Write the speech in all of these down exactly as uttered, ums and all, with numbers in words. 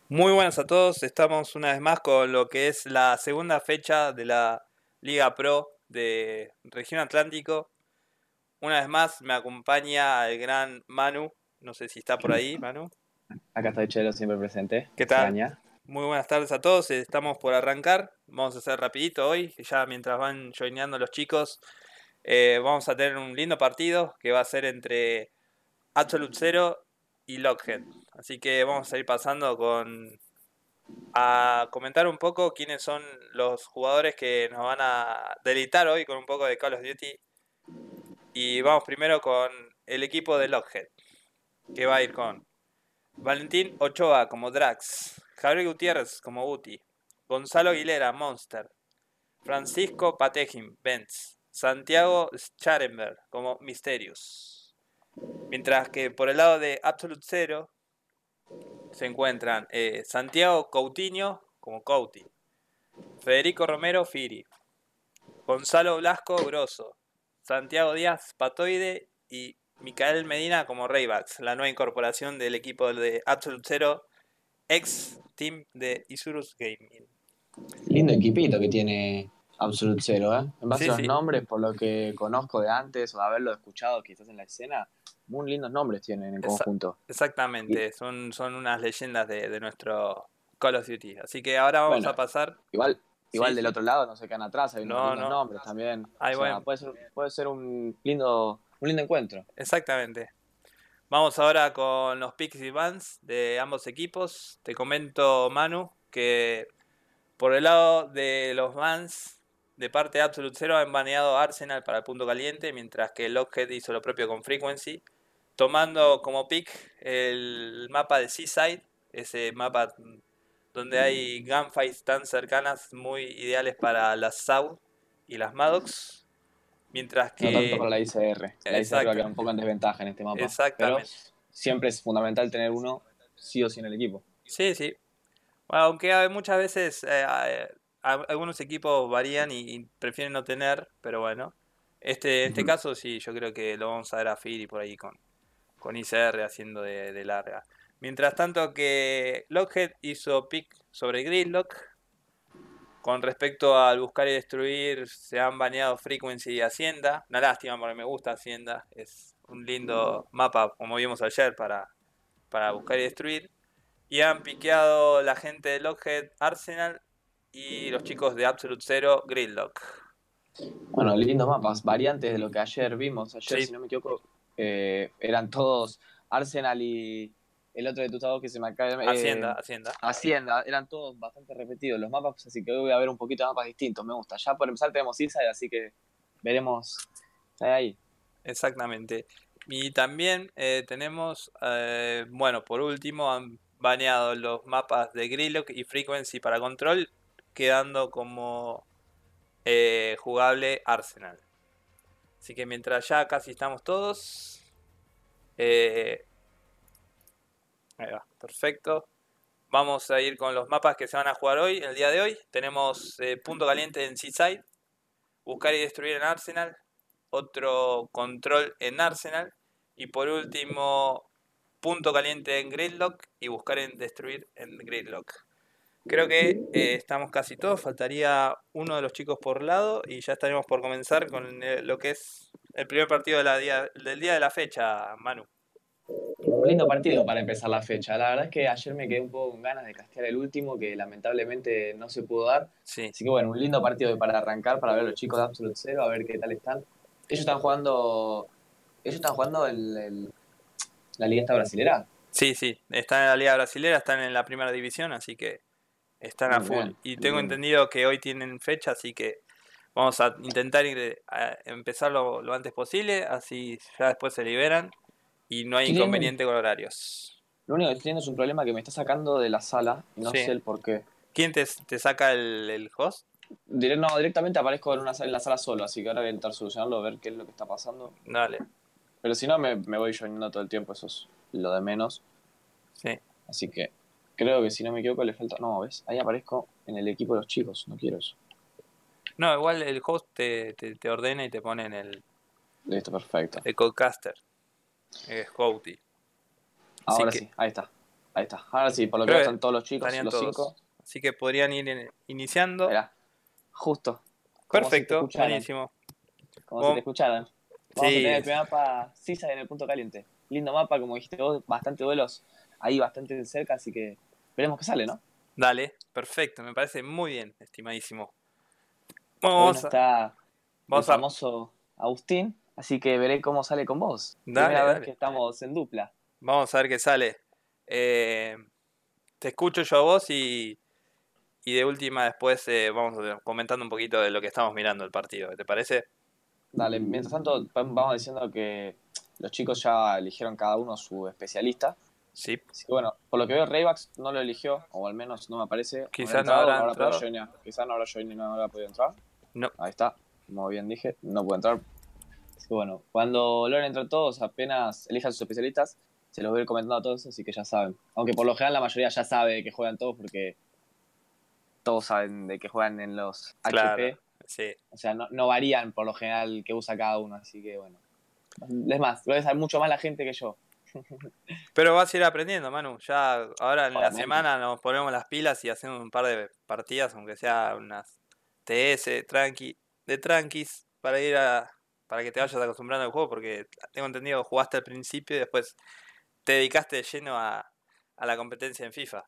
Muy buenas a todos, estamos una vez más con lo que es la segunda fecha de la Liga Pro de Región Atlántico. Una vez más me acompaña el gran Manu, no sé si está por ahí, Manu. Acá estoy Chelo, siempre presente. ¿Qué tal? Extraña. Muy buenas tardes a todos, estamos por arrancar, vamos a hacer rapidito hoy, ya mientras van joineando los chicos, eh, vamos a tener un lindo partido que va a ser entre Absolute Zero y Lockheed. Así que vamos a ir pasando con a comentar un poco quiénes son los jugadores que nos van a deleitar hoy con un poco de Call of Duty. Y vamos primero con el equipo de Lockheed, que va a ir con Valentín Ochoa como Drax, Javier Gutiérrez como Uti, Gonzalo Aguilera Monster, Francisco Patejim Benz, Santiago Scharenberg como Mysterious. Mientras que por el lado de Absolute Zero se encuentran eh, Santiago Coutinho como Couti, Federico Romero Firi, Gonzalo Blasco Grosso, Santiago Díaz Patoide y Micael Medina como Raybacks, la nueva incorporación del equipo de Absolute Zero, ex team de Isurus Gaming. Lindo equipito que tiene Absolute Zero, ¿eh? En base Sí, a los sí, nombres, por lo que conozco de antes o haberlo escuchado quizás en la escena, muy lindos nombres tienen en esa- conjunto. Y exactamente, son, son unas leyendas de, de nuestro Call of Duty. Así que ahora vamos bueno, a pasar. igual, Sí, igual del sí, otro lado no se quedan atrás, hay unos no, lindos no, nombres también. O hay sea, buen, puede ser, puede ser un lindo, un lindo encuentro. exactamente. Vamos ahora con los picks y bans de ambos equipos. Te comento, Manu, que por el lado de los bans, de parte de Absolute Zero han baneado Arsenal para el punto caliente, mientras que Lockheed hizo lo propio con Frequency, tomando como pick el mapa de Seaside, ese mapa donde hay gunfights tan cercanas, muy ideales para las S A U y las Maddox, mientras No tanto que... para la I C R. La I C R va a Exacto, quedar un poco en desventaja en este mapa, pero exactamente. siempre es fundamental tener uno sí o sí en el equipo. Sí, sí. Bueno, aunque hay muchas veces eh, eh, algunos equipos varían y, y prefieren no tener, pero bueno. Este, en este Ujú. caso sí, yo creo que lo vamos a ver a Firi por ahí con, con I C R haciendo de, de larga. Mientras tanto que Lockheed hizo pick sobre Gridlock. Con respecto al buscar y destruir, se han baneado Frequency y Hacienda. Una lástima porque me gusta Hacienda. Es un lindo mapa, como vimos ayer, para, para buscar y destruir. Y han piqueado la gente de Lockheed Arsenal y los chicos de Absolute Zero Gridlock. Bueno, lindos mapas, variantes de lo que ayer vimos. Ayer, Sí, si no me equivoco, eh, eran todos Arsenal y el otro de tus dados que se me acaba Hacienda, eh, Hacienda. Hacienda, eran todos bastante repetidos los mapas, así que hoy voy a ver un poquito de mapas distintos, me gusta. Ya por empezar tenemos Inside, así que veremos qué hay ahí. Exactamente. Y también eh, tenemos, eh, bueno, por último, han baneado los mapas de Gridlock y Frequency para control, quedando como eh, jugable Arsenal. Así que mientras ya casi estamos todos, eh, ahí va, perfecto. Vamos a ir con los mapas que se van a jugar hoy, el día de hoy. Tenemos eh, punto caliente en Seaside, buscar y destruir en Arsenal, otro control en Arsenal y por último punto caliente en Gridlock y buscar en destruir en Gridlock. Creo que eh, estamos casi todos, faltaría uno de los chicos por lado y ya estaremos por comenzar con eh, lo que es el primer partido de la día, del día de la fecha, Manu. Un lindo partido para empezar la fecha. La verdad es que ayer me quedé un poco con ganas de castear el último, que lamentablemente no se pudo dar. Sí, Así que bueno, un lindo partido para arrancar, para ver a los chicos de Absolute Zero, a ver qué tal están. Ellos están jugando, ellos están jugando el, el- la Liga esta brasilera. sí, sí, están en la Liga Brasilera, están en la primera división, así que están a Muy full. bien. Y tengo Y entendido que hoy tienen fecha, así que vamos a intentar ir a empezar lo, lo antes posible, así ya después se liberan y no hay estoy teniendo un- inconveniente con horarios. lo único que estoy teniendo es un problema que me está sacando de la sala y no Sí. sé el por qué. ¿Quién te, te saca el, el host? Dire- no, directamente aparezco en, una sala, en la sala solo, así que ahora voy a intentar solucionarlo, ver qué es lo que está pasando. Dale, Pero si no, me, me voy joinando todo el tiempo, eso es lo de menos. sí. Así que creo que si no me equivoco le falta... No, ¿ves? Ahí aparezco en el equipo de los chicos, no quiero eso. No, igual el host te, te, te ordena y te pone en el, Listo, perfecto. el codecaster, es Houti. Así Ahora que, sí, ahí está. Ahí está. Ahora sí, por lo que Creo veo que están todos los chicos, estarían los todos. cinco. Así que podrían ir en- iniciando. Mirá, justo. Como si te Perfecto, escucharan. buenísimo. Como si te Bom- escucharan. Vamos a tener Sí, el primer mapa Sisa en el punto caliente. Lindo mapa, como dijiste vos, bastante duelos ahí bastante cerca, así que veremos qué sale, ¿no? dale, perfecto, me parece muy bien, estimadísimo. Hoy no Vamos a, está el vamos a, famoso Agustín, así que veré cómo sale con vos. dale, Primera vez que dale. estamos en dupla. Vamos a ver qué sale. Eh, te escucho yo a vos y, y de última después eh, vamos comentando un poquito de lo que estamos mirando el partido. ¿Te parece? Dale, mientras tanto vamos diciendo que los chicos ya eligieron cada uno su especialista. Sí, Así que bueno, por lo que veo Raybax no lo eligió, o al menos no me parece. ¿Habrá quizás no entrado o habrá no habrá podido entrado. joinear? Quizás no habrá joineado y no habrá podido entrar. No. Ahí está, como bien dije, no puede entrar. Así que bueno, cuando logren entrar todos, apenas elijan sus especialistas, se los voy a ir comentando a todos, así que ya saben. Aunque por lo general la mayoría ya sabe que juegan todos porque todos saben de que juegan en los Claro, H P. sí. O sea, no, no varían por lo general que usa cada uno, así que bueno. Es más, lo debe saber mucho más la gente que yo. Pero vas a ir aprendiendo, Manu. Ya ahora en la Obviamente. semana nos ponemos las pilas y hacemos un par de partidas, aunque sea unas T S, tranqui, de tranquis, para ir a, para que te vayas acostumbrando al juego, porque tengo entendido que jugaste al principio y después te dedicaste de lleno a, a la competencia en FIFA.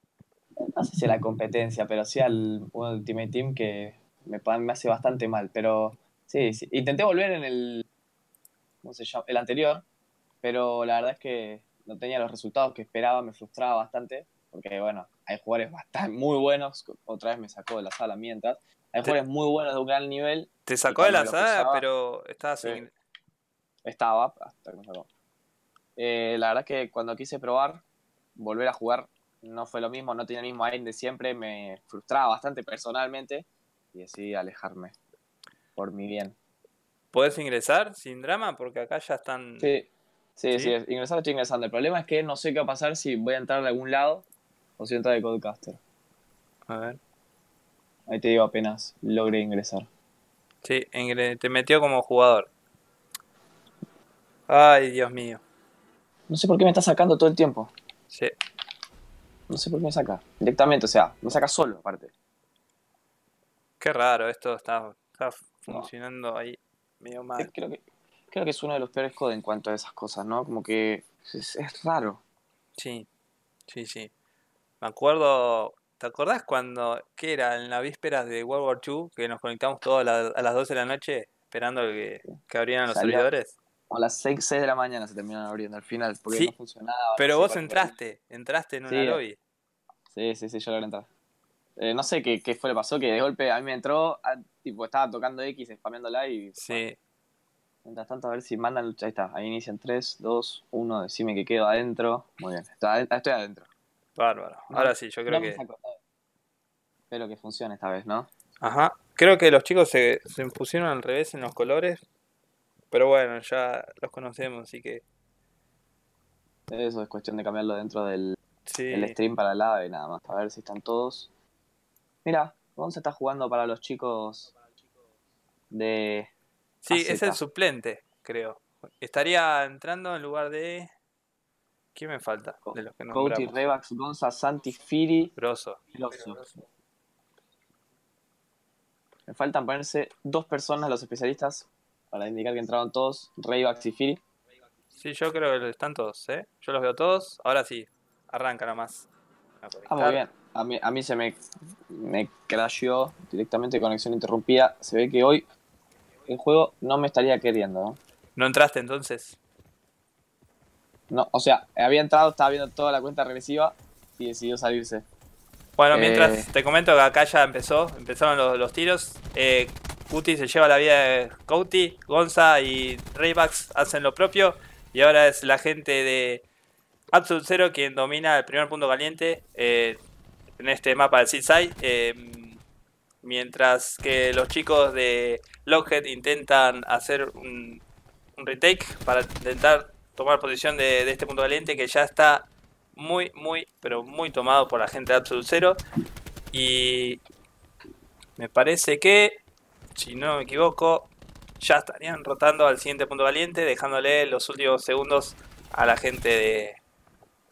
No sé si a la competencia, pero sí al Ultimate Team que me, pa- me hace bastante mal. Pero sí, sí. Intenté volver en el, ¿cómo se llama? El anterior, pero la verdad es que no tenía los resultados que esperaba, me frustraba bastante, porque bueno, hay jugadores bastante muy buenos, otra vez me sacó de la sala mientras, hay Te, jugadores muy buenos de un gran nivel, te y sacó de cuando la me los saga, cruzaba, pero estabas sí, sin... estaba hasta que me sacó. Eh, la verdad es que cuando quise probar, volver a jugar, no fue lo mismo, no tenía el mismo aim de siempre, me frustraba bastante personalmente, y decidí alejarme, por mi bien. ¿Podés ingresar sin drama? Porque acá ya están... Sí, sí, sí, ¿Sí? ingresar estoy ingresando. El problema es que no sé qué va a pasar si voy a entrar de algún lado o si voy a entrar de Codecaster. A ver. Ahí te digo apenas logré ingresar. Sí, ingre- te metió como jugador. Ay, Dios mío. No sé por qué me está sacando todo el tiempo. Sí. No sé por qué me saca. Directamente, o sea, me saca solo, aparte. Qué raro, esto está, está No, funcionando ahí medio eh, mal. creo que, creo que es uno de los peores codes en cuanto a esas cosas, ¿no? Como que es, es raro. Sí, sí, sí. Me acuerdo, ¿te acordás cuando, qué era, en la víspera de World War dos, que nos conectamos todos a, la- a las doce de la noche esperando que, que abrieran los Salió servidores? a las seis seis de la mañana se terminaron abriendo al final porque no Sí, funcionaba, no pero sé vos cuál fue el... entraste, entraste en una Sí, lobby. sí, sí, sí, yo logré entrar. Eh, no sé qué, qué fue lo que pasó, que de golpe a mí me entró, a- tipo, estaba tocando X, spameándola y bueno. Sí, Mientras tanto, a ver si mandan. Ahí está, ahí inician tres, dos, uno. Decime que quedo adentro. Muy bien, está- estoy adentro. bárbaro. No, Ahora sí, yo creo no me que... saco. Espero que funcione esta vez, ¿no? Ajá. Creo que los chicos se, se pusieron al revés en los colores, pero bueno, ya los conocemos, así que Eso es cuestión de cambiarlo dentro del, del sí. stream para el lado y nada más. A ver si están todos. Mira, Gonza está jugando para los chicos de Sí, es el A Z. suplente, creo. Estaría entrando en lugar de... ¿Quién me falta de los que Couti, nombramos? Revax, Gonza, Santi, Firi, Grosso. Loso. Me faltan ponerse dos personas, los especialistas, para indicar que entraron todos, Revax y Firi. Sí, yo creo que están todos, ¿eh? Yo los veo todos. Ahora sí, arranca nomás a Ah, muy conectar. bien. A mí, a mí se me, me crasheó directamente, conexión interrumpida. Se ve que hoy el juego no me estaría queriendo, ¿no? ¿No entraste entonces? No, o sea, había entrado, estaba viendo toda la cuenta regresiva y decidió salirse. Bueno, Eh, mientras te comento que acá ya empezó, empezaron los, los tiros. Eh, Cuti se lleva la vida de Couti, Gonza y Raybax hacen lo propio. Y ahora es la gente de Absolute Zero quien domina el primer punto caliente eh, en este mapa del Seaside. Eh, mientras que los chicos de Lockheed intentan hacer un, un retake para intentar tomar posición de, de este punto caliente que ya está muy, muy, pero muy tomado por la gente de Absolute Zero. Y me parece que, si no me equivoco, ya estarían rotando al siguiente punto caliente, dejándole los últimos segundos a la gente de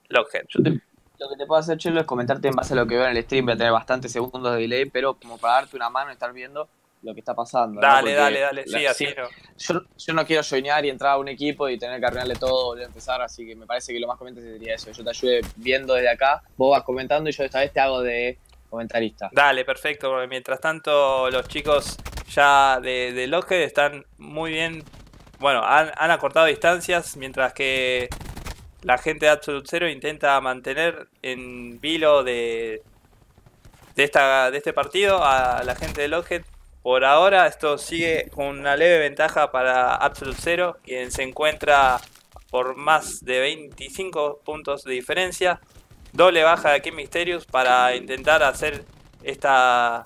Lockheed. Yo te- lo que te puedo hacer, Chelo, es comentarte en base a lo que veo en el stream. Voy a tener bastantes segundos de delay, pero como para darte una mano y estar viendo lo que está pasando, ¿no? Dale, dale, Porque dale, la- sí, sí, así no. yo, yo no quiero joinear y entrar a un equipo y tener que arruinarle todo, volver a empezar, así que me parece que lo más conveniente sería eso. Yo te ayude viendo desde acá, vos vas comentando y yo esta vez te hago de comentarista. Dale, perfecto, porque mientras tanto los chicos ya de, de Lockheed están muy bien, bueno, han, han acortado distancias, mientras que la gente de Absolute Zero intenta mantener en vilo de, de, esta, de este partido a la gente de Lockheed. Por ahora esto sigue con una leve ventaja para Absolute Zero, quien se encuentra por más de veinticinco puntos de diferencia. Doble baja de aquí Mysterious para intentar hacer esta,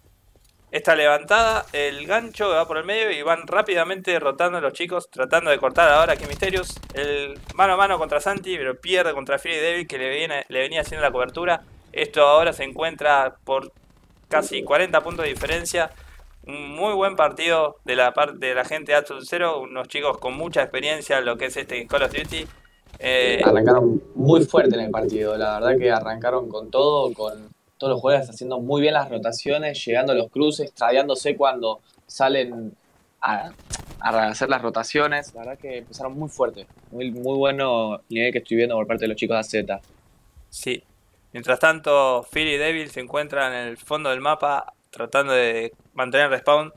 esta levantada. El gancho va por el medio y van rápidamente rotando los chicos, tratando de cortar ahora aquí Mysterious. El mano a mano contra Santi, pero pierde contra Fury Devil, que le, viene, le venía haciendo la cobertura. Esto ahora se encuentra por casi cuarenta puntos de diferencia. Un muy buen partido de la parte de la gente de Absolute Zero, unos chicos con mucha experiencia en lo que es este Call of Duty. Eh, Arrancaron muy fuerte en el partido, la verdad que arrancaron con todo, con todos los jugadores haciendo muy bien las rotaciones, llegando a los cruces, tradeándose cuando salen a, a hacer las rotaciones. La verdad que empezaron muy fuerte, muy, muy bueno el nivel que estoy viendo por parte de los chicos de A Z. sí. Mientras tanto, Fury Devil se encuentra en el fondo del mapa tratando de mantener respawn,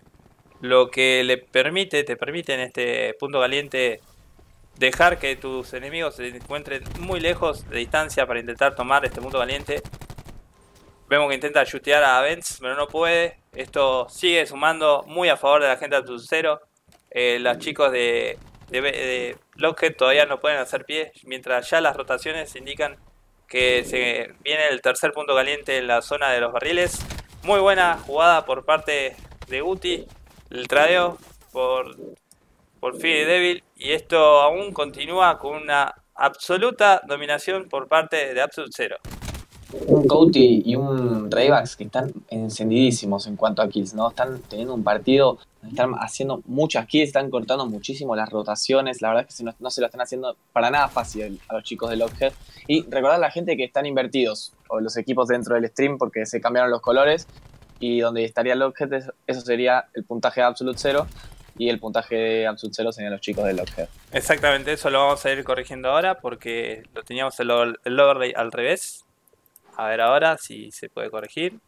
lo que le permite, te permite en este punto caliente dejar que tus enemigos se encuentren muy lejos de distancia para intentar tomar este punto caliente. Vemos que intenta chutear a Vents, pero no puede. Esto sigue sumando muy a favor de la gente de Absolute Zero. Eh, los chicos de, de, de Lockheed todavía no pueden hacer pie, mientras ya las rotaciones indican que se viene el tercer punto caliente en la zona de los barriles. Muy buena jugada por parte de Guti. El tradeo por, por Fury Devil. Y esto aún continúa con una absoluta dominación por parte de Absolute Zero. Un Couty y un Raybax que están encendidísimos en cuanto a kills, ¿no? Están teniendo un partido, están haciendo muchas kills, están cortando muchísimo las rotaciones. La verdad es que no, no se lo están haciendo para nada fácil a los chicos de Lockheed. Y recordar a la gente que están invertidos, o los equipos dentro del stream, porque se cambiaron los colores. Y donde estaría Lockheed, eso sería el puntaje de Absolute Zero. Y el puntaje de Absolute Zero serían los chicos de Lockheed. Exactamente, eso lo vamos a ir corrigiendo ahora porque lo teníamos el, el overlay al revés. A ver ahora si se puede corregir.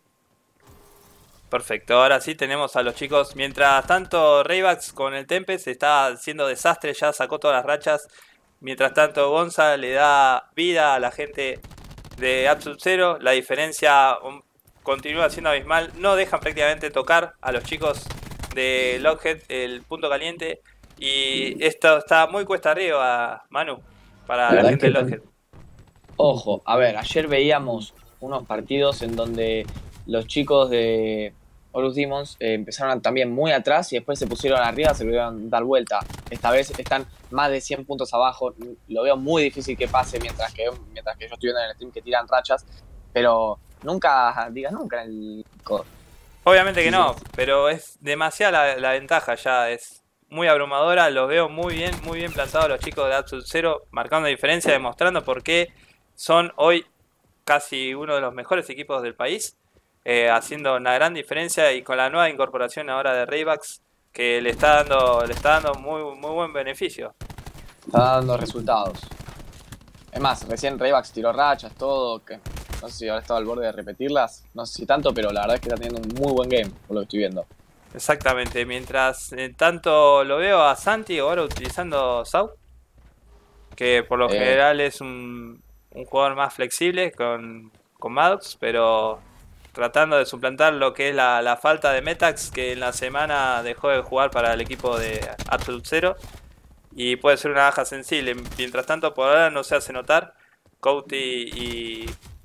Perfecto, ahora sí tenemos a los chicos. Mientras tanto, Raybax con el Tempest está haciendo desastre, ya sacó todas las rachas. Mientras tanto, Gonza le da vida a la gente de Absolute Zero. La diferencia um, continúa siendo abismal. No dejan prácticamente tocar a los chicos de Lockheed el punto caliente. Y esto está muy cuesta arriba, Manu, para la, la gente de Lockheed. Ojo, a ver, ayer veíamos unos partidos en donde los chicos de Horus Demons eh, empezaron también muy atrás y después se pusieron arriba, se pudieron dar vuelta. Esta vez están más de cien puntos abajo. Lo veo muy difícil que pase mientras que, mientras que yo estoy viendo en el stream que tiran rachas, pero nunca digas nunca en el... Obviamente que no, pero es demasiada la, la ventaja ya, es muy abrumadora. Los veo muy bien, muy bien plantados los chicos de Absolute Zero, marcando diferencia, demostrando por qué son hoy casi uno de los mejores equipos del país, eh, haciendo una gran diferencia y con la nueva incorporación ahora de Raybax que le está dando le está dando muy, muy buen beneficio. Está dando resultados. Es más, recién Raybax tiró rachas, todo, que no sé si ahora estaba al borde de repetirlas, no sé si tanto, pero la verdad es que está teniendo un muy buen game, por lo que estoy viendo. Exactamente, mientras eh, tanto lo veo a Santi ahora utilizando Sau, que por lo eh. general es un un jugador más flexible con, con Maddox, pero tratando de suplantar lo que es la, la falta de Metax, que en la semana dejó de jugar para el equipo de Absolute Zero y puede ser una baja sensible. Mientras tanto, por ahora no se hace notar. Couty y,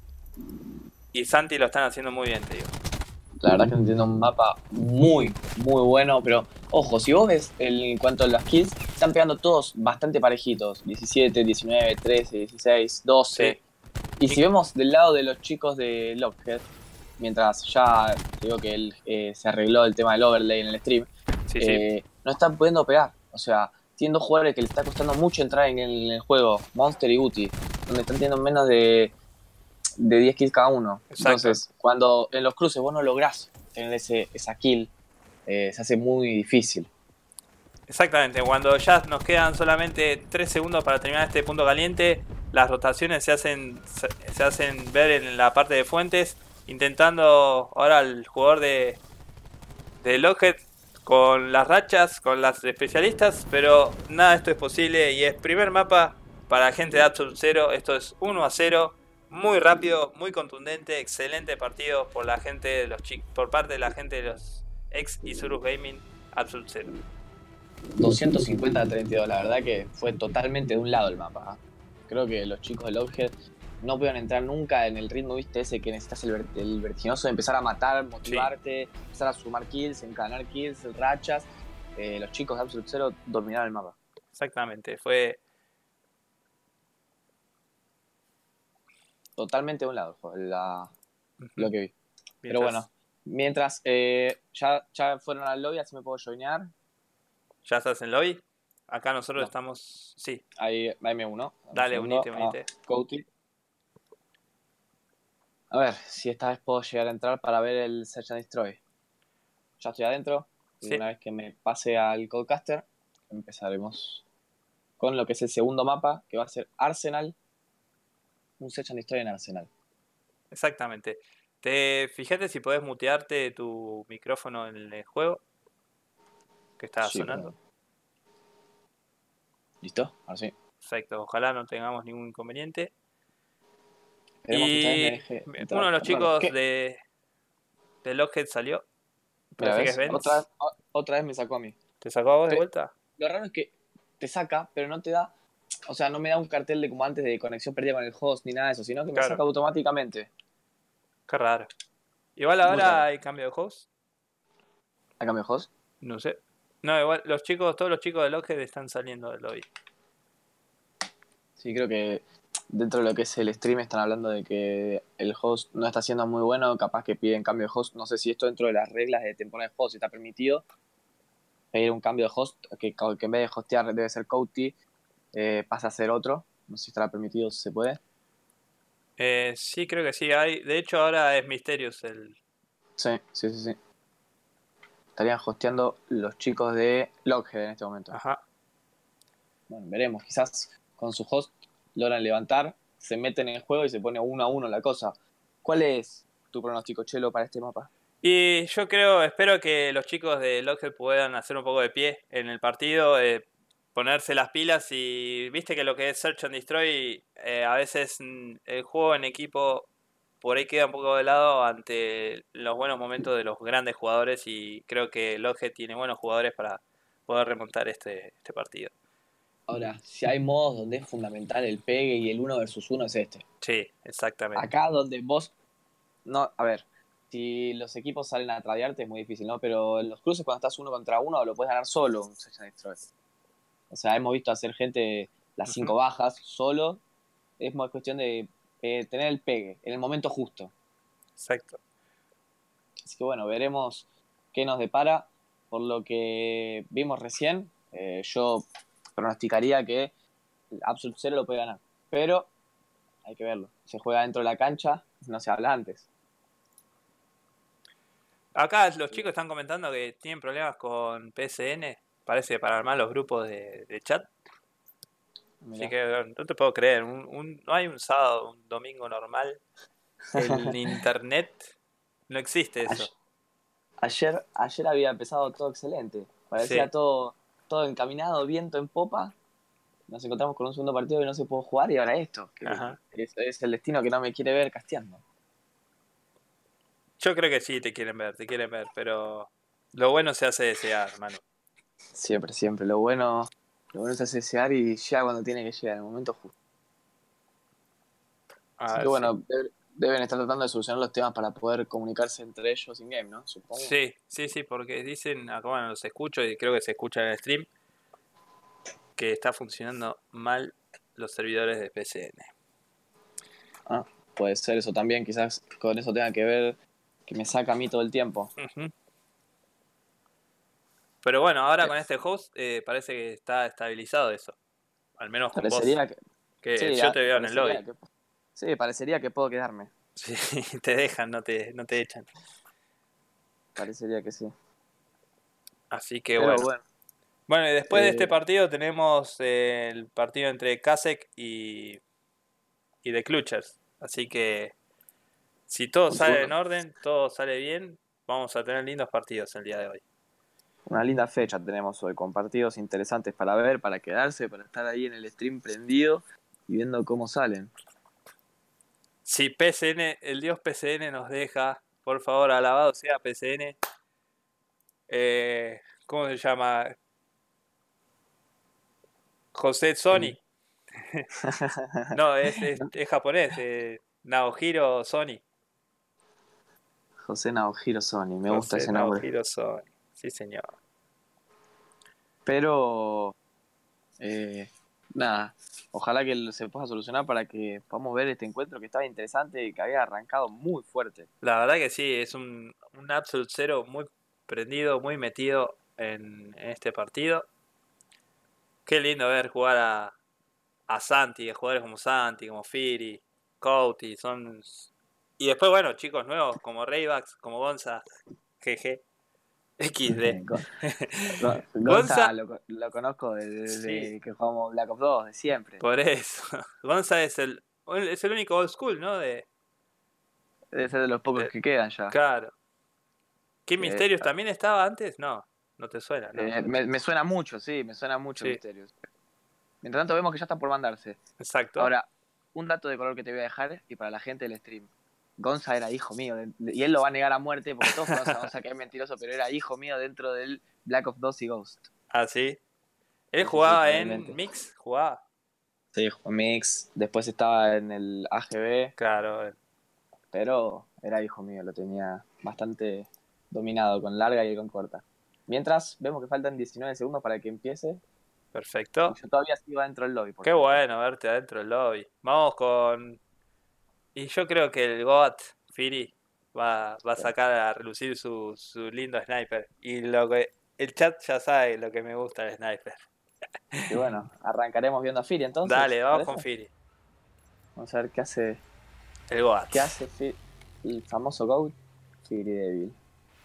y Santi lo están haciendo muy bien, te digo. La verdad es que entiendo un mapa muy, muy bueno, pero ojo, si vos ves el, en cuanto a las kills, están pegando todos bastante parejitos, diecisiete, diecinueve, trece, dieciséis, doce. Sí. Y si vemos del lado de los chicos de Lockheed, mientras ya digo que él, eh, se arregló el tema del overlay en el stream, sí, eh, sí. no están pudiendo pegar. O sea, tienen dos jugadores que le está costando mucho entrar en el, en el juego, Monster y Guti. donde están teniendo menos de, de diez kills cada uno. Exacto. Entonces, cuando en los cruces vos no lográs tener ese, esa kill, eh, se hace muy difícil. Exactamente, cuando ya nos quedan solamente tres segundos para terminar este punto caliente, las rotaciones se hacen, se, se hacen ver en la parte de fuentes, intentando ahora el jugador de, de Lockheed con las rachas, con las especialistas, pero nada de esto es posible y es primer mapa para la gente de Absolute Zero. Esto es uno a cero, muy rápido, muy contundente, excelente partido por la gente de los chicos, por parte de la gente de los ex Isurus Gaming Absolute Zero. doscientos cincuenta a treinta y dos, la verdad que fue totalmente de un lado el mapa. ¿eh? Creo que los chicos del Loghead no pudieron entrar nunca en el ritmo, viste, ese que necesitas el, ver el vertiginoso de empezar a matar, motivarte, sí. empezar a sumar kills, encadenar kills, rachas. Eh, los chicos de Absolute Zero dominaron el mapa. Exactamente, fue totalmente de un lado la, uh-huh. lo que vi. Mientras... Pero bueno, mientras eh, ya, ya fueron al lobby, así me puedo joinear. ¿Ya estás en lobby? Acá nosotros no. estamos... Sí. Ahí, ahí me uno. Dale, unite, unite. Ah, Couty. A ver, si esta vez puedo llegar a entrar para ver el Search and Destroy. Ya estoy adentro. Y sí. Una vez que me pase al Codecaster, empezaremos con lo que es el segundo mapa, que va a ser Arsenal. Un Search and Destroy en Arsenal. Exactamente. Te fíjate si podés mutearte tu micrófono en el juego. Que está sí, sonando. Pero... ¿Listo? Ahora sí. Perfecto, ojalá no tengamos ningún inconveniente. Esperemos y que me uno de los chicos de, de Lockhead salió. Mira, ¿ves? Que otra, vez, otra vez me sacó a mí. ¿Te sacó a vos de te, vuelta? Lo raro es que te saca, pero no te da... O sea, no me da un cartel de como antes de conexión perdida con el host ni nada de eso, sino que claro. me saca automáticamente. Qué raro. Igual ahora hay cambio de host. ¿Hay cambio de host? No sé. No, igual los chicos, todos los chicos de Lockhead están saliendo del lobby. Sí, creo que dentro de lo que es el stream están hablando de que el host no está siendo muy bueno, capaz que piden cambio de host. No sé si esto dentro de las reglas de temporada de host está permitido pedir un cambio de host, que, que en vez de hostear debe ser Couty, eh, pasa a ser otro. No sé si estará permitido, si se puede. Eh, sí, creo que sí. Hay, de hecho, ahora es Mysterious el... Sí, sí, sí, sí. Estarían hosteando los chicos de Lockhead en este momento. Ajá. Bueno, veremos. Quizás con su host logran levantar, se meten en el juego y se pone uno a uno la cosa. ¿Cuál es tu pronóstico, Chelo, para este mapa? Y yo creo, espero que los chicos de Lockhead puedan hacer un poco de pie en el partido, eh, ponerse las pilas y viste que lo que es Search and Destroy, eh, a veces el juego en equipo por ahí queda un poco de lado ante los buenos momentos de los grandes jugadores y creo que Lockhead tiene buenos jugadores para poder remontar este, este partido. Ahora, si hay modos donde es fundamental el pegue y el uno versus uno es este. Sí, exactamente. Acá donde vos... No, a ver, si los equipos salen a tradearte es muy difícil, ¿no? Pero en los cruces cuando estás uno contra uno lo puedes ganar solo un Search and Destroy. O sea, hemos visto hacer gente las cinco uh-huh. bajas solo. Es más cuestión de eh, tener el pegue en el momento justo. Exacto. Así que bueno, veremos qué nos depara. Por lo que vimos recién, eh, yo pronosticaría que Absolute Zero lo puede ganar. Pero hay que verlo. Se juega dentro de la cancha, no se habla antes. Acá los chicos están comentando que tienen problemas con P S N. Parece para armar los grupos de, de chat. Mirá. Así que no te puedo creer. Un, un, no hay un sábado, un domingo normal. En internet no existe eso. Ayer, ayer había empezado todo excelente. Parecía sí. todo, todo encaminado, viento en popa. Nos encontramos con un segundo partido que no se pudo jugar y ahora esto. Que es, es el destino que no me quiere ver casteando. Yo creo que sí te quieren ver, te quieren ver, pero lo bueno se hace desear, hermano. Siempre, siempre. Lo bueno, lo bueno se hace desear y llega cuando tiene que llegar, en el momento justo. Así que bueno, sí. debe, deben estar tratando de solucionar los temas para poder comunicarse entre ellos in-game, ¿no? Supongo. Sí, sí, sí, porque dicen, acá bueno, los escucho y creo que se escucha en el stream, que está funcionando mal los servidores de P C N. Ah, puede ser eso también, quizás con eso tenga que ver que me saca a mí todo el tiempo. Uh-huh. Pero bueno, ahora con este host eh, parece que está estabilizado eso. Al menos con parecería vos. Que, Que Sí, yo a- te veo en el parecería lobby. que, sí, parecería que puedo quedarme. Sí, te dejan, no te, no te echan. Parecería que sí. Así que Pero bueno. bueno, Bueno, y después de este eh, partido tenemos eh, el partido entre Kasek y, y The Clutchers. Así que si todo sale en segundo, orden, todo sale bien, vamos a tener lindos partidos el día de hoy. una linda fecha tenemos hoy, con partidos interesantes para ver, para quedarse, para estar ahí en el stream prendido y viendo cómo salen. Si P S N, el dios P S N nos deja, por favor, alabado sea P S N. Eh, ¿Cómo se llama? José Sony. No, es, es, es japonés. Eh, Naohiro Sony. José Naojiro Sony, me gusta José ese nombre. Naohiro Sony. Sí, señor. Pero, eh, nada, ojalá que se pueda solucionar para que podamos ver este encuentro que estaba interesante y que había arrancado muy fuerte. La verdad que sí, es un, un Absolute Zero muy prendido, muy metido en, en este partido. Qué lindo ver jugar a, a Santi, a jugadores como Santi, como Firi, Couti, son... Y después, bueno, chicos nuevos como Raybax, como Gonza, G G, X D. Gon- Gon- Gonza Gonza, lo, lo conozco desde sí, que jugamos Black Ops dos, de siempre. por eso. Gonza es el, es el único old school, ¿no? De, Debe ser de los pocos de- que quedan ya. claro. ¿Qué Que, Misterios también estaba antes? No, no te suena, no. eh, me, me suena mucho, sí, me suena mucho Sí, Misterios. Mientras tanto vemos que ya están por mandarse. exacto. Ahora, un dato de color que te voy a dejar y para la gente del stream. Gonza era hijo mío, de- de- y él lo va a negar a muerte porque todos conocen a Gonza que es mentiroso, pero era hijo mío dentro del Black Ops dos y Ghost. Ah, sí. Él Sí, sí, sí, jugaba en totalmente. Mix, jugaba. Sí, jugó Mix, después estaba en el A G B, Claro, eh, pero era hijo mío, lo tenía bastante dominado con larga y con corta. Mientras, vemos que faltan diecinueve segundos para que empiece, y perfecto. yo todavía sigo dentro del lobby, por Qué suerte. bueno verte adentro del lobby. Vamos con... Y yo creo que el GOAT, Firi, va, va a sacar a relucir su, su lindo sniper. Y lo que... El chat ya sabe lo que me gusta del sniper. Y bueno, arrancaremos viendo a Firi entonces, Dale, ¿te vamos parece? con Firi. Vamos a ver qué hace, El GOAT. qué hace Fi- el famoso GOAT, Firi Devil.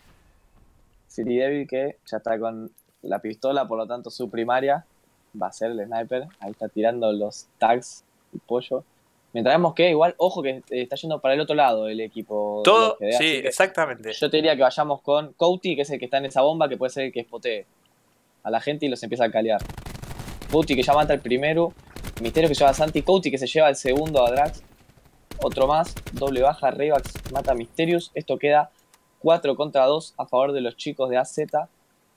Firi Devil que ya está con la pistola, por lo tanto su primaria va a ser el sniper. Ahí está tirando los tags, el pollo. Mientras vemos que igual, ojo que eh, está yendo para el otro lado el equipo de los Todo, G D, sí, así que exactamente. yo te diría que vayamos con Couti, que es el que está en esa bomba, que puede ser el que spotee a la gente y los empieza a calear. Couti que ya mata el primero, Misterio que lleva a Santi, Couti que se lleva el segundo a Drax, otro más, doble baja, Raybax mata a Mysterious, esto queda cuatro contra dos a favor de los chicos de A Z.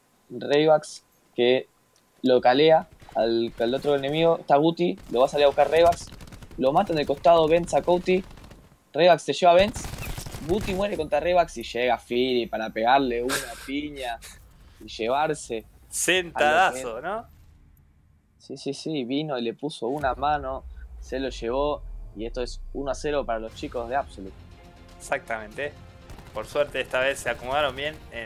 Raybax que lo calea al, al otro enemigo, está Guti, lo va a salir a buscar Raybax, lo mata en el costado Benz a Couti, Raybax se lleva a Benz, Guti muere contra Raybax y llega Firi para pegarle una piña y llevarse Sentadazo, ¿no? Sí, sí, sí, vino y le puso una mano, se lo llevó y esto es uno a cero para los chicos de Absolute. Exactamente. Por suerte esta vez se acomodaron bien en,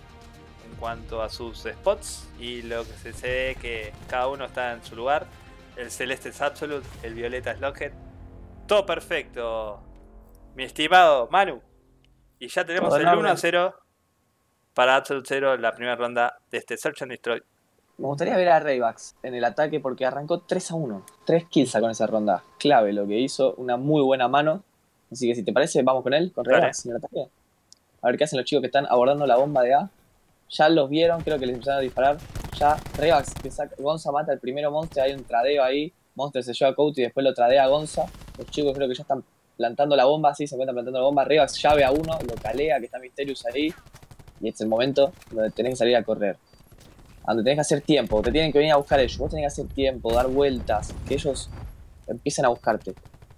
en cuanto a sus spots y lo que se, se ve que cada uno está en su lugar. El celeste es Absolute, el violeta es Lockheed. Todo perfecto, mi estimado Manu. Y ya tenemos Todo en el orden. uno a cero para Absolute cero en la primera ronda de este Search and Destroy. Me gustaría ver a Raybax en el ataque porque arrancó tres a uno. tres kills con esa ronda. Clave lo que hizo, una muy buena mano. Así que si te parece, vamos con él, con Raybax en el ataque. A ver qué hacen los chicos que están abordando la bomba de A. Ya los vieron, creo que les empezaron a disparar. Ya Raybax que saca, Gonza mata al primero Monster, hay un tradeo ahí. Monster se lleva a Couty y después lo tradea a Gonza. Los chicos creo que ya están plantando la bomba, sí, se encuentran plantando la bomba. Raybax llave a uno, lo calea, que está Mysterious ahí. Y este es el momento donde tenés que salir a correr. Donde tenés que hacer tiempo, te tienen que venir a buscar ellos. Vos tenés que hacer tiempo, dar vueltas, que ellos empiecen a buscarte.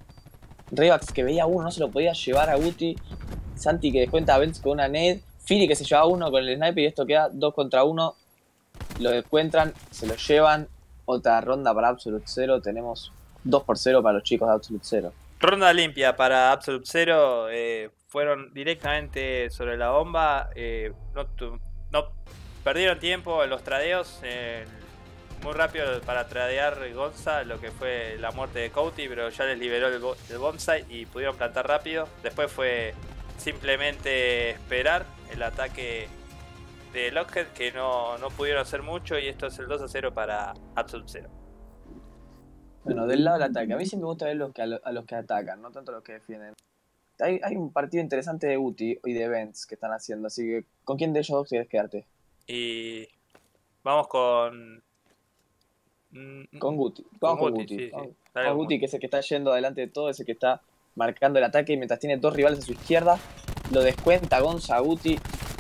Raybax que veía a uno, no se lo podía llevar a Guti. Santi que descuenta a Benz con una nade. Firi que se lleva a uno con el sniper y esto queda dos contra uno. Lo encuentran, se lo llevan. Otra ronda para Absolute Zero. Tenemos dos por cero para los chicos de Absolute Zero. Ronda limpia para Absolute Zero. Eh, fueron directamente sobre la bomba. Eh, no, tu, no perdieron tiempo en los tradeos. Eh, muy rápido para tradear Gonza lo que fue la muerte de Couti, pero ya les liberó el, bo el bombsite y pudieron plantar rápido. Después fue simplemente esperar el ataque de Lockheed, que no, no pudieron hacer mucho, y esto es el dos a cero para Absolute Zero. Bueno, del lado del ataque, a mí sí me gusta ver los que, a, lo, a los que atacan, no tanto los que defienden. Hay, hay un partido interesante de Uti y de Events que están haciendo, así que ¿con quién de ellos dos quieres quedarte? Y vamos con... Con Guti. Con Vamos con Guti, Guti. sí, sí. Con, Dale con con Guti, Guti. que es el que está yendo adelante de todo, es el que está marcando el ataque y mientras tiene dos rivales a su izquierda, lo descuenta Gonza, Guti.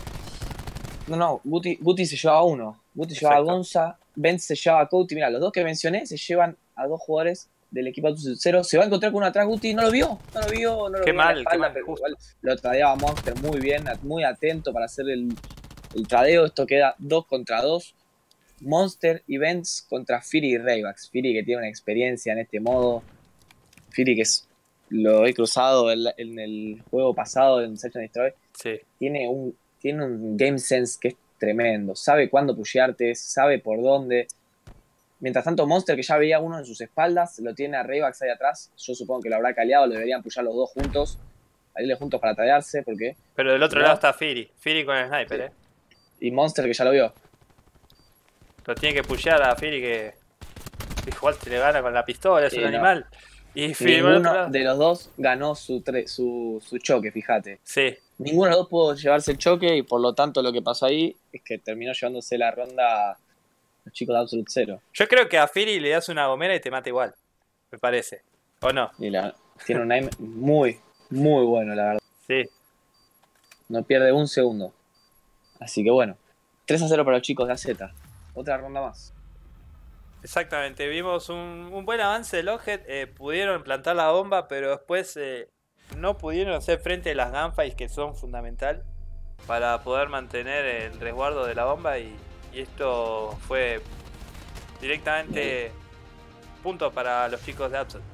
No, no, Guti, Guti se lleva a uno. Guti se lleva a Gonza, Benz se lleva a Couti. Mira, los dos que mencioné se llevan a dos jugadores del equipo cero. Se va a encontrar con uno atrás, Guti no lo vio, no lo vio, no lo qué vio. Mal, espalda, qué mal, pero justo. igual lo tradeaba Monster muy bien, muy atento para hacer el, el tradeo. Esto queda dos contra dos. Monster y Benz contra Fury y Raybax. Fury que tiene una experiencia en este modo. Fury que es, lo he cruzado en, en el juego pasado en Search and Destroy. Sí. Tiene un, tiene un game sense que es tremendo. Sabe cuándo pushearte, sabe por dónde. Mientras tanto, Monster, que ya veía uno en sus espaldas, lo tiene a Raybax ahí atrás. Yo supongo que lo habrá caleado, lo deberían pushar los dos juntos. A irle juntos para tradearse, porque. Pero del otro ¿no? lado está Fury. Fury con el sniper, sí. eh. Y Monster que ya lo vio. Lo tiene que pushear a Fury, que igual te le gana con la pistola, es Sí, un no. animal. Y Fury, ninguno de los dos ganó su, su, su choque, fíjate. Sí. Ninguno de los dos pudo llevarse el choque y por lo tanto lo que pasó ahí es que terminó llevándose la ronda los chicos de Absolute Zero. Yo creo que a Fury le das una gomera y te mata igual, me parece. ¿O no? Y la, tiene un aim muy, muy bueno, la verdad. Sí. No pierde un segundo. Así que bueno, tres a cero para los chicos de A Z. Otra ronda más. Exactamente, vimos un, un buen avance de Lockheed, eh, pudieron plantar la bomba, pero después eh, no pudieron hacer frente a las gunfights, que son fundamental para poder mantener el resguardo de la bomba, y, y esto fue directamente punto para los chicos de Absolute.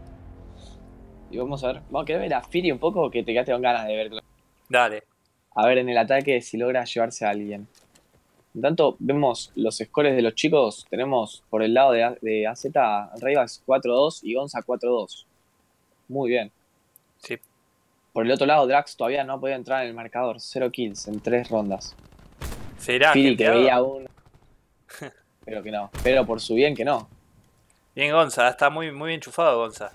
Y vamos a ver, vamos a querer ver a Fury un poco, que te quedaste con ganas de verlo. Dale. A ver en el ataque si logra llevarse a alguien. En tanto, vemos los scores de los chicos. Tenemos por el lado de, A, de A Z Raybax cuatro dos y Gonza cuatro dos. Muy bien. Sí. Por el otro lado, Drax todavía no ha podido entrar en el marcador. cero kills en tres rondas. ¿Será Fury que genteado? veía uno. Pero que no. Pero por su bien que no. Bien Gonza, está muy, muy enchufado Gonza.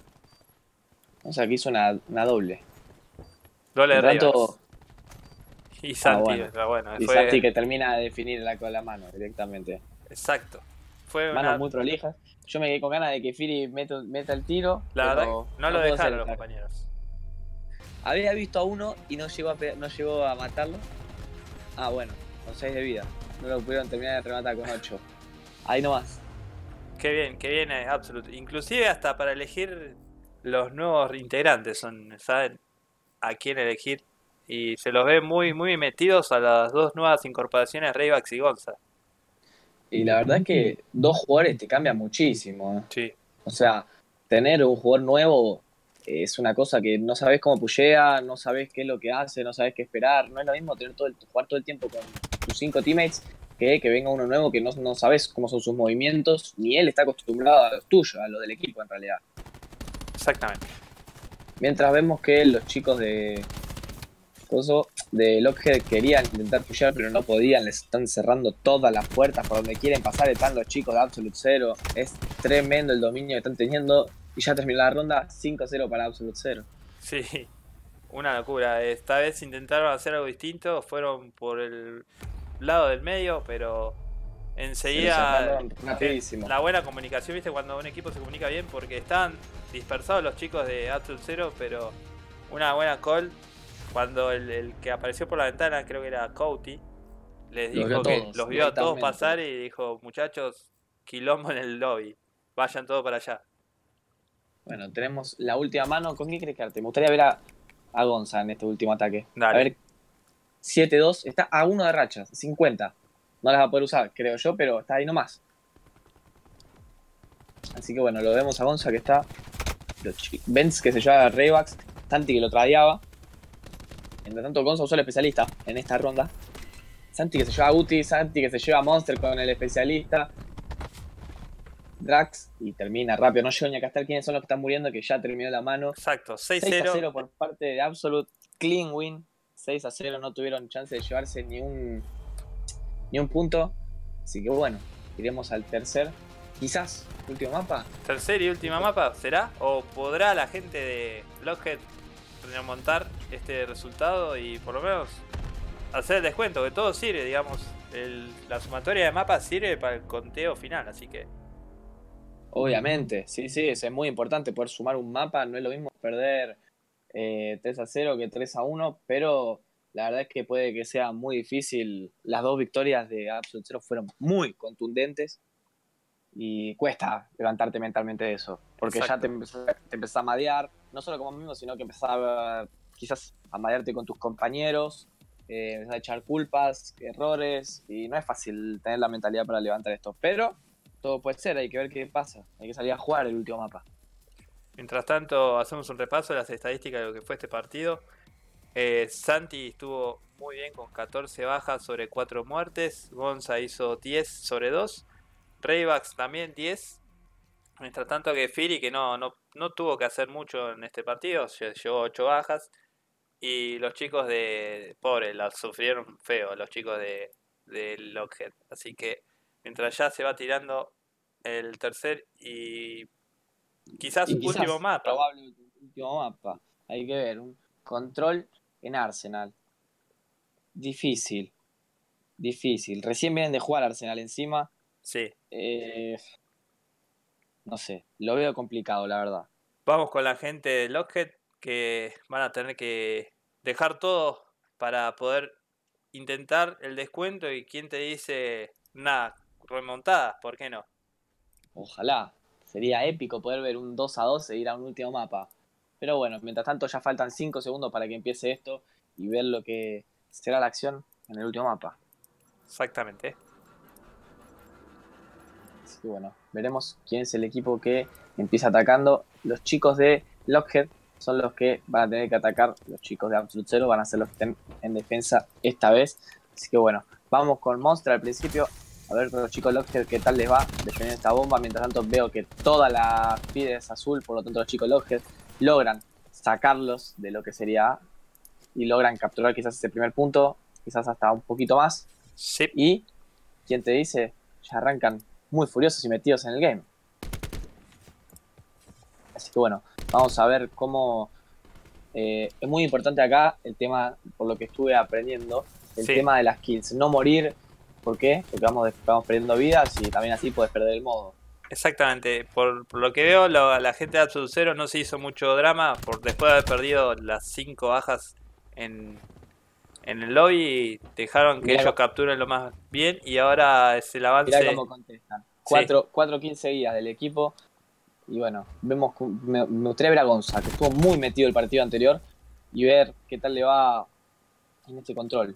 O sea, que hizo una, una doble. Doble de tanto, Raybax. Y Santi, ah, bueno. pero bueno, y fue... Santi que termina de definir la, con la mano directamente. Exacto. Fue Manos una... muy prolijas. Yo me quedé con ganas de que Fury meta, meta el tiro. La verdad, pero no, no lo pudo dejaron hacer. los compañeros. Había visto a uno y no llegó a, no llegó a matarlo. Ah, bueno, con seis de vida. No lo pudieron terminar de rematar con ocho. Ahí nomás. Qué bien, qué bien, eh, Absolute. Inclusive hasta para elegir los nuevos integrantes, son, saben a quién elegir. Y se los ve muy, muy metidos a las dos nuevas incorporaciones, Raybax y Gonza. Y la verdad es que dos jugadores te cambian muchísimo. ¿eh? Sí. O sea, tener un jugador nuevo es una cosa que no sabes cómo pushea, no sabes qué es lo que hace, no sabes qué esperar. No es lo mismo tener todo el, jugar todo el tiempo con tus cinco teammates que que venga uno nuevo que no, no sabes cómo son sus movimientos, ni él está acostumbrado a los tuyos, a lo del equipo en realidad. Exactamente. Mientras vemos que los chicos de Coso, de Lockheed querían intentar pushear pero no podían, les están cerrando todas las puertas por donde quieren pasar, están los chicos de Absolute Zero. Es tremendo el dominio que están teniendo y ya terminó la ronda cinco cero para Absolute Zero. Sí, una locura. Esta vez intentaron hacer algo distinto, fueron por el lado del medio, pero enseguida rapidísimo. La buena comunicación, viste, cuando un equipo se comunica bien, porque están dispersados los chicos de Absolute Zero, pero una buena call cuando el, el que apareció por la ventana, creo que era Couti, les dijo los que todos, los vio a todos pasar y dijo, muchachos, quilombo en el lobby, vayan todos para allá. Bueno, tenemos la última mano. ¿Con quién crees quedarte? Me gustaría ver a, a Gonza en este último ataque. Dale. A ver, siete dos, está a uno de rachas, cincuenta. No las va a poder usar, creo yo, pero está ahí nomás. Así que bueno, lo vemos a Gonza que está. Benz que se lleva a Raybax, Santi que lo tradeaba. Mientras tanto, Gonza usó el especialista en esta ronda. Santi que se lleva a Guti, Santi que se lleva a Monster con el especialista. Drax y termina rápido. No llego ni a castar quiénes son los que están muriendo, que ya terminó la mano. Exacto, seis seis a cero. cero por parte de Absolute. Clean win. seis a cero, no tuvieron chance de llevarse ni un, ni un punto. Así que bueno, iremos al tercer. Quizás, último mapa. Tercer y última mapa, ¿será? ¿O podrá la gente de Blockhead remontar este resultado y por lo menos hacer el descuento? Que todo sirve, digamos. El, la sumatoria de mapas sirve para el conteo final, así que... Obviamente, sí, sí, es muy importante poder sumar un mapa. No es lo mismo perder eh, tres a cero que tres a uno, pero la verdad es que puede que sea muy difícil. Las dos victorias de Absolute Zero fueron muy contundentes y cuesta levantarte mentalmente de eso, porque Exacto. ya te empezás, te empezás a madear, no solo como mismo, sino que empezás a, quizás a madearte con tus compañeros, eh, empezás a echar culpas, errores, y no es fácil tener la mentalidad para levantar esto, pero todo puede ser, hay que ver qué pasa, hay que salir a jugar el último mapa. Mientras tanto, hacemos un repaso de las estadísticas de lo que fue este partido. Eh, Santi estuvo muy bien con catorce bajas sobre cuatro muertes. Gonza hizo diez sobre dos. Raybax también diez. Mientras tanto que Firi, que no, no, no tuvo que hacer mucho en este partido, llevó ocho bajas. Y los chicos de... Pobre, la sufrieron feo los chicos de, de Lockhead. Así que mientras ya se va tirando el tercer y quizás Y último quizás, mapa. probable último mapa, hay que ver, un control en Arsenal. Difícil, difícil. Recién vienen de jugar Arsenal encima. Sí. Eh, no sé, lo veo complicado, la verdad. Vamos con la gente de Lockhead que van a tener que dejar todo para poder intentar el descuento. Y quién te dice, nada, remontada, ¿por qué no? Ojalá. Sería épico poder ver un dos a dos e ir a un último mapa. Pero bueno, mientras tanto ya faltan cinco segundos para que empiece esto y ver lo que será la acción en el último mapa. Exactamente. Así que bueno, veremos quién es el equipo que empieza atacando. Los chicos de Lockhead son los que van a tener que atacar. Los chicos de Absolute Zero van a ser los que estén en defensa esta vez. Así que bueno, vamos con Monster al principio. A ver con los chicos de Lockhead qué tal les va defendiendo esta bomba. Mientras tanto veo que toda la feed es azul. Por lo tanto los chicos de Lockhead logran sacarlos de lo que sería A. Y logran capturar quizás ese primer punto. Quizás hasta un poquito más. Sí. Y, ¿quién te dice? Ya arrancan muy furiosos y metidos en el game. Así que bueno, vamos a ver cómo... Eh, es muy importante acá el tema, por lo que estuve aprendiendo, el Sí. tema de las kills. No morir, ¿por qué? Porque vamos, vamos perdiendo vidas y también así puedes perder el modo. Exactamente, por, por lo que veo, lo, la gente de Absolute Zero no se hizo mucho drama por después de haber perdido las cinco bajas en, en el lobby. Dejaron que Mirá ellos cómo- capturen lo más bien y ahora es el Mirá avance. cómo contestan. Sí, Cuatro, cuatro kills seguidas del equipo. Y bueno, vemos que- me, me gustaría ver a Gonza, que estuvo muy metido el partido anterior, y ver qué tal le va en este control.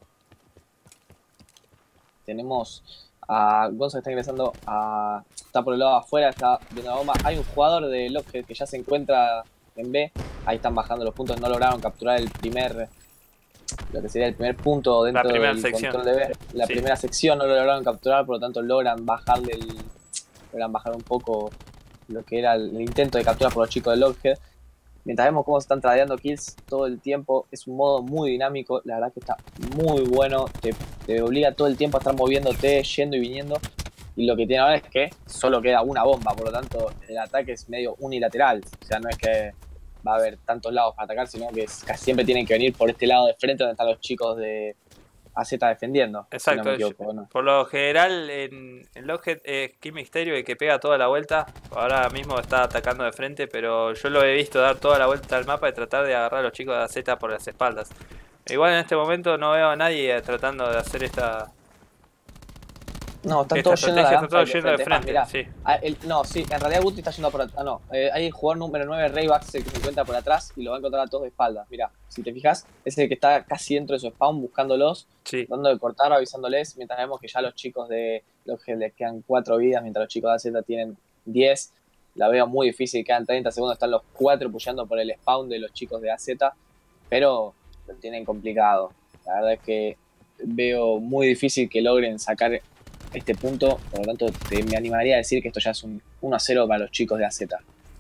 Tenemos a Gonza que está ingresando a... Está por el lado de afuera, está viendo la bomba. Hay un jugador de Lockhead que ya se encuentra en B. Ahí están bajando los puntos. No lograron capturar el primer... Lo que sería el primer punto dentro primera del sección. control de B. La Sí. primera sección no lo lograron capturar, por lo tanto logran bajarle el... Logran bajar un poco lo que era el intento de captura por los chicos de Lockhead. Mientras vemos cómo se están tradeando kills todo el tiempo, es un modo muy dinámico, la verdad que está muy bueno, te, te obliga todo el tiempo a estar moviéndote, yendo y viniendo, y lo que tiene ahora es que solo queda una bomba, por lo tanto el ataque es medio unilateral, o sea, no es que va a haber tantos lados para atacar, sino que es, casi siempre tienen que venir por este lado de frente donde están los chicos de A Z defendiendo. exacto. Si no me equivoco, ¿no? Por lo general en, en Lockhead es Kim Mysterio el que pega toda la vuelta. Ahora mismo está atacando de frente, pero yo lo he visto dar toda la vuelta al mapa y tratar de agarrar a los chicos de A Z por las espaldas. Igual en este momento no veo a nadie tratando de hacer esta, No, están esta todos yendo a la estrategia. Están rampa todos de yendo de frente. Es más, frente, mirá, sí. ah, el- no, sí, en realidad Guti está yendo por atrás. Ah, no, eh, hay el jugador número nueve, Rayback, que se encuentra por atrás y lo va a encontrar a todos de espaldas. Mirá, si te fijas, es el que está casi dentro de su spawn buscándolos, Sí, dando de cortar, avisándoles, mientras vemos que ya los chicos de los que les quedan cuatro vidas, mientras los chicos de A Z tienen diez. La veo muy difícil, quedan treinta segundos, están los cuatro pushando por el spawn de los chicos de A Z, pero lo tienen complicado. La verdad es que veo muy difícil que logren sacar este punto, por lo tanto te, me animaría a decir que esto ya es un uno a cero para los chicos de A Z.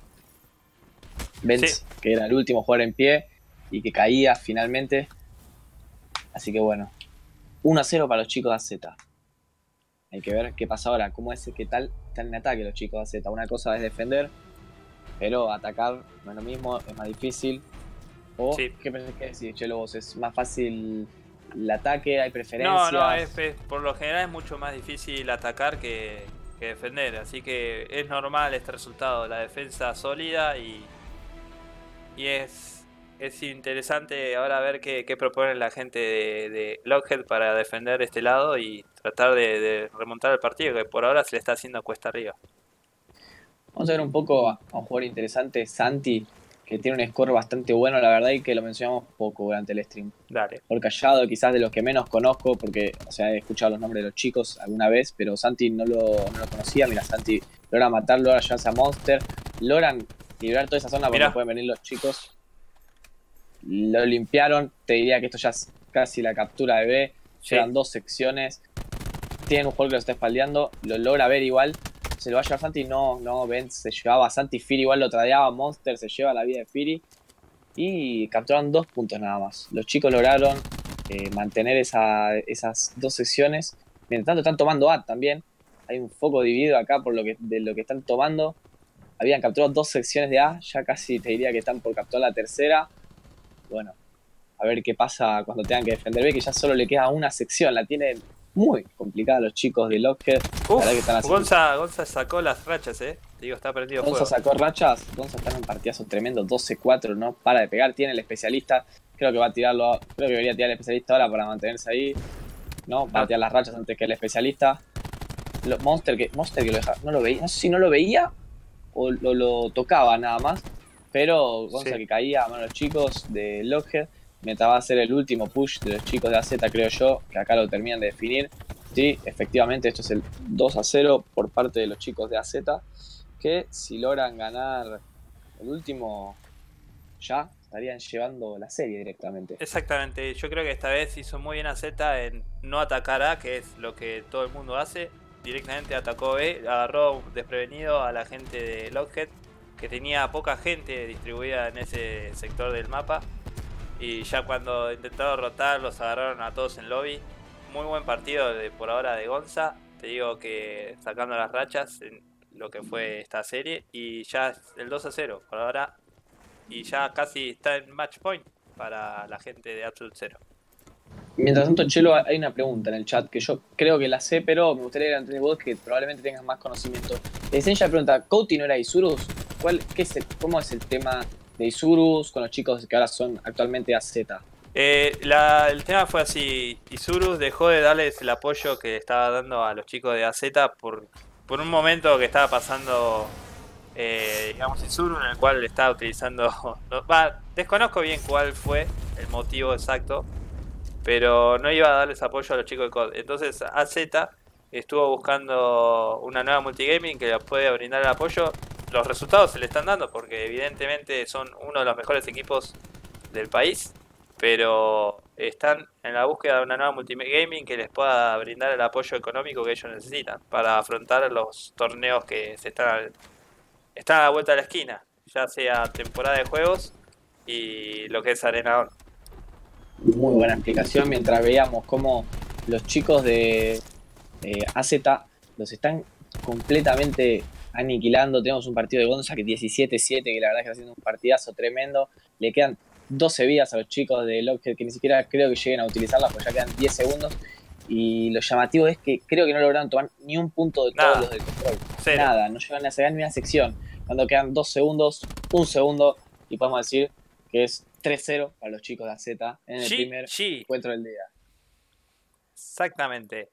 Benz, Sí. que era el último jugador en pie y que caía finalmente. Así que bueno, uno a cero para los chicos de A Z. Hay que ver qué pasa ahora, cómo es que tal están en ataque los chicos de A Z. Una cosa es defender, pero atacar no es lo mismo, es más difícil. O, Sí. ¿qué pensás que decís, Chelo? Vos, ¿es más fácil el ataque? ¿Hay No, preferencias? no, es, es- por lo general es mucho más difícil atacar que, que defender, así que es normal este resultado, la defensa sólida y, y es, es interesante ahora ver qué, qué propone la gente de, de Lockheed para defender este lado y tratar de, de remontar el partido, que por ahora se le está haciendo cuesta arriba. Vamos a ver un poco a un jugador interesante, Santi, que tiene un score bastante bueno, la verdad, y que lo mencionamos poco durante el stream. Dale. Por Callado, quizás de los que menos conozco, porque, o sea, he escuchado los nombres de los chicos alguna vez, pero Santi no lo, no lo conocía. Mira, Santi logra matarlo, logra llevarse a Monster, logran liberar toda esa zona por Mirá. donde pueden venir los chicos. Lo limpiaron, te diría que esto ya es casi la captura de B. Sí. Llevan dos secciones, tienen un jugador que lo está espaldeando, lo logra ver igual. Se lo va a llevar Santi, no, no, Ben se llevaba a Santi, Firi igual lo tradeaba, Monster se lleva la vida de Firi. Y capturaron dos puntos nada más. Los chicos lograron eh, mantener esa, esas dos secciones. Mientras tanto están tomando A también. Hay un foco dividido acá por lo que, de lo que están tomando. Habían capturado dos secciones de A, ya casi te diría que están por capturar la tercera. Bueno, a ver qué pasa cuando tengan que defender B, que ya solo le queda una sección. La tienen muy complicada los chicos de Lockheed. La verdad que están Uf, haciendo... Gonza, Gonza sacó las rachas, eh. Te digo, está prendido Gonza fuego. sacó rachas, Gonza está en un partidazo tremendo, doce cuatro, no para de pegar, tiene el especialista, creo que va a tirarlo, creo que debería tirar el especialista ahora para mantenerse ahí, no, para No. tirar las rachas antes que el especialista. Lo, Monster que Monster que lo deja, no lo veía, no sé si no lo veía o lo, lo tocaba nada más, pero Gonza Sí. que caía a mano de los chicos de Lockheed, mientras va a ser el último push de los chicos de A Z, creo yo, que acá lo terminan de definir. Sí, efectivamente esto es el dos a cero por parte de los chicos de A Z, que si logran ganar el último, ya estarían llevando la serie directamente. Exactamente, yo creo que esta vez hizo muy bien a Z en no atacar A, que es lo que todo el mundo hace. Directamente atacó B, agarró desprevenido a la gente de Lockheed, que tenía poca gente distribuida en ese sector del mapa. Y ya cuando intentaron rotar, los agarraron a todos en lobby. Muy buen partido de, por ahora de Gonza. Te digo que sacando las rachas en lo que fue esta serie. Y ya es el dos a cero por ahora. Y ya casi está en match point para la gente de Absolute Zero. Mientras tanto, Chelo, hay una pregunta en el chat que yo creo que la sé, pero me gustaría que la entendés vos, que probablemente tengas más conocimiento. Essential pregunta, ¿Couti no era Isurus? ¿Cuál, qué es el, ¿Cómo es el tema de Isurus con los chicos que ahora son actualmente A Z? Eh, la, el tema fue así, Isurus dejó de darles el apoyo que estaba dando a los chicos de A Z por, por un momento que estaba pasando, eh, digamos, Isurus, en el cual estaba utilizando, no, va, desconozco bien cuál fue el motivo exacto, pero no iba a darles apoyo a los chicos de C O D. Entonces A Z estuvo buscando una nueva multigaming que les puede brindar el apoyo. Los resultados se le están dando porque evidentemente son uno de los mejores equipos del país, pero están en la búsqueda de una nueva multigaming que les pueda brindar el apoyo económico que ellos necesitan para afrontar los torneos que se están, están a la vuelta de la esquina, ya sea temporada de juegos y lo que es Arena. Muy buena explicación, mientras veíamos cómo los chicos de eh, A Z los están completamente aniquilando. Tenemos un partido de Gonza que diecisiete siete, que la verdad es que está haciendo un partidazo tremendo. Le quedan doce vidas a los chicos de Lockheed, que ni siquiera creo que lleguen a utilizarlas, porque ya quedan diez segundos. Y lo llamativo es que creo que no lograron tomar ni un punto de Nada. todos los del control. Cero. Nada, no llegan a sacar ni una sección. Cuando quedan dos segundos, un segundo, y podemos decir que es tres cero para los chicos de A Z en el G primer G. encuentro del día. Exactamente.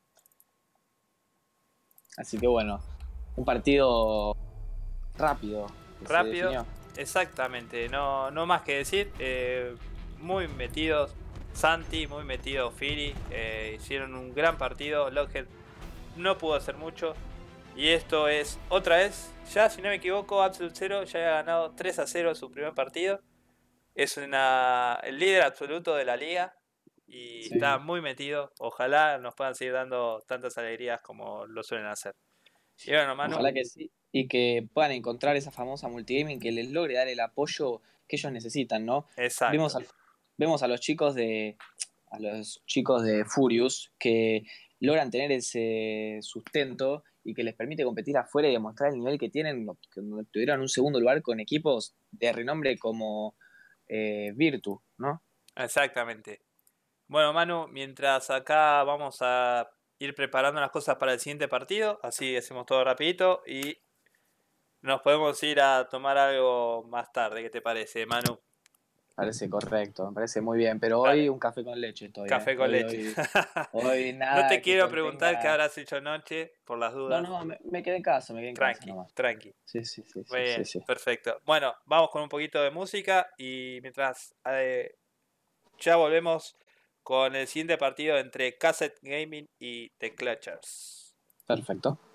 Así que bueno, un partido rápido. que se Rápido. definió. Exactamente. No, no más que decir. Eh, muy metidos. Santi, muy metido Firi. Eh, hicieron un gran partido. Lockheed no pudo hacer mucho. Y esto es otra vez. Ya, si no me equivoco, Absolute Zero ya había ganado tres a cero su primer partido. Es una, el líder absoluto de la liga. y Sí. está muy metido. Ojalá nos puedan seguir dando tantas alegrías como lo suelen hacer. Y bueno, Manu, Ojalá que sí. Y que puedan encontrar esa famosa multigaming que les logre dar el apoyo que ellos necesitan, ¿no? Vemos, exacto. al- vemos a los chicos de a los chicos de Furious que logran tener ese sustento y que les permite competir afuera y demostrar el nivel que tienen, lo- que tuvieron un segundo lugar con equipos de renombre como eh, Virtu, ¿no? Exactamente. Bueno, Manu, mientras acá vamos a ir preparando las cosas para el siguiente partido, así hacemos todo rapidito y nos podemos ir a tomar algo más tarde. ¿Qué te parece, Manu? Parece correcto, me parece muy bien, pero hoy Dale, un café con leche estoy, ¿eh? café con Hoy, leche. hoy, hoy No te nada que quiero preguntar qué contenga. habrás hecho anoche, por las No, dudas. no, me, me quedé en casa, me quedé en casa Tranqui, nomás. tranqui. Sí, sí, sí, Muy sí, sí, bien, sí. perfecto. Bueno, vamos con un poquito de música y mientras eh, ya volvemos con el siguiente partido entre Cassette Gaming y The Clutchers. Perfecto.